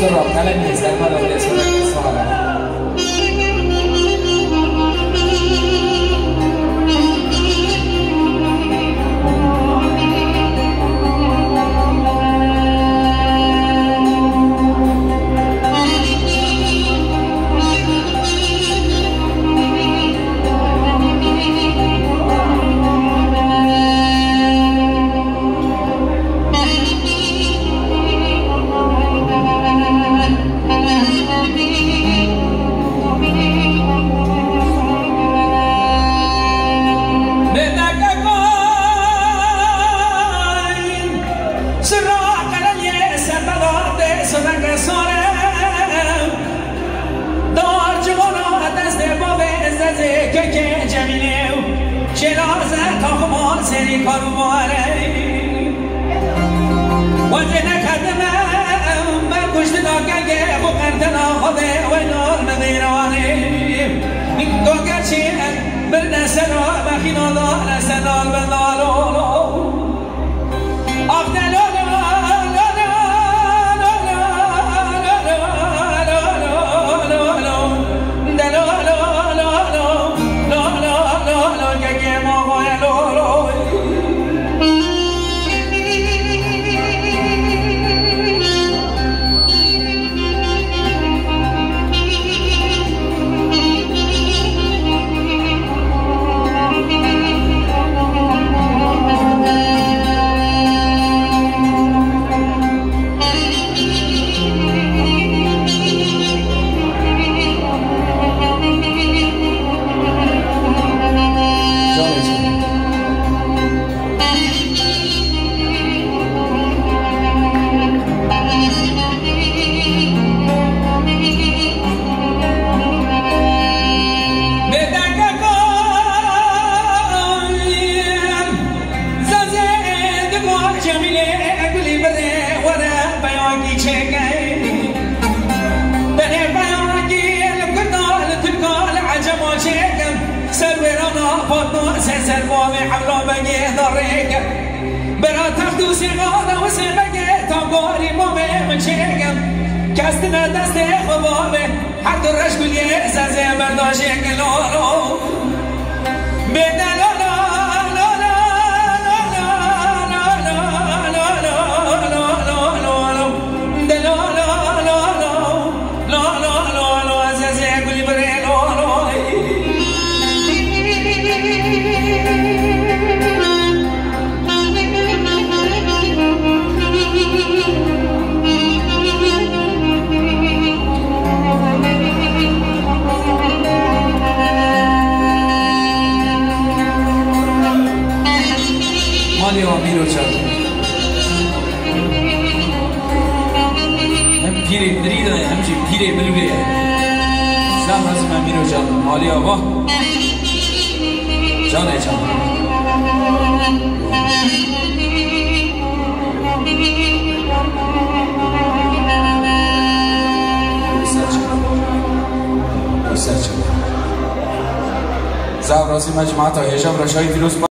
را پلن نیست در من آده سرک ساله سری کارو ماره وجه نکردم من کشت داگه خو قردنا خوده و نار مدیرانه این داگه چیه برده سرا بخینا دار سنال بندالو آخ دلالو سرمامي حبلو بقي ضريق برا تاخدو سيغانا وسيبقي تاقوري مامي من شيقم كاستنا دستي خبابي حد الرشق اللي زي برداشيك لولو بينا مالی آمیرو چند هم پیره دریده همچی پیره بلوگه زم هزم امیرو چند مالی آقا جانه چند زم رازی مجموعه تا هشم رشای فیروز